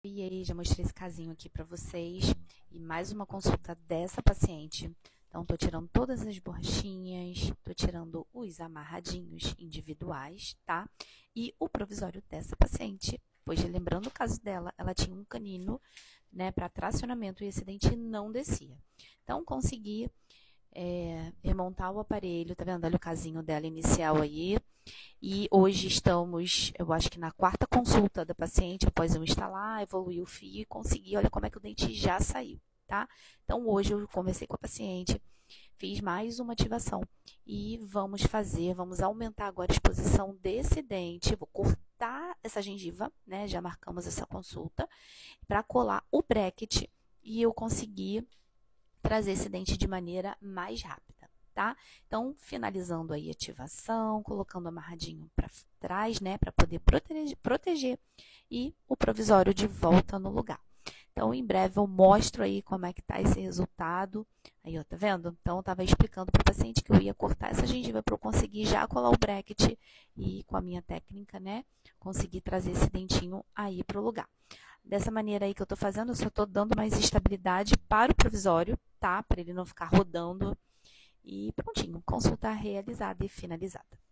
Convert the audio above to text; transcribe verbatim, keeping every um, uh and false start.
E aí, já mostrei esse casinho aqui pra vocês. E mais uma consulta dessa paciente. Então, tô tirando todas as borrachinhas, tô tirando os amarradinhos individuais, tá? E o provisório dessa paciente, pois lembrando o caso dela, ela tinha um canino, né, para tracionamento e esse dente não descia. Então, consegui é, remontar o aparelho, tá vendo? Olha o casinho dela inicial aí. E hoje estamos, eu acho que na quarta consulta da paciente, após eu instalar, evoluir o fio e conseguir, olha como é que o dente já saiu, tá? Então, hoje eu conversei com a paciente, fiz mais uma ativação e vamos fazer, vamos aumentar agora a exposição desse dente, vou cortar essa gengiva, né? Já marcamos essa consulta, para colar o bracket e eu conseguir trazer esse dente de maneira mais rápida. Tá? Então, finalizando aí a ativação, colocando amarradinho para trás, né, para poder proteger, proteger e o provisório de volta no lugar. Então, em breve eu mostro aí como é que tá esse resultado. Aí, ó, tá vendo? Então, eu tava explicando para o paciente que eu ia cortar essa gengiva para eu conseguir já colar o bracket e com a minha técnica, né, conseguir trazer esse dentinho aí para o lugar. Dessa maneira aí que eu tô fazendo, eu só tô dando mais estabilidade para o provisório, tá? Para ele não ficar rodando. E prontinho, consulta realizada e finalizada.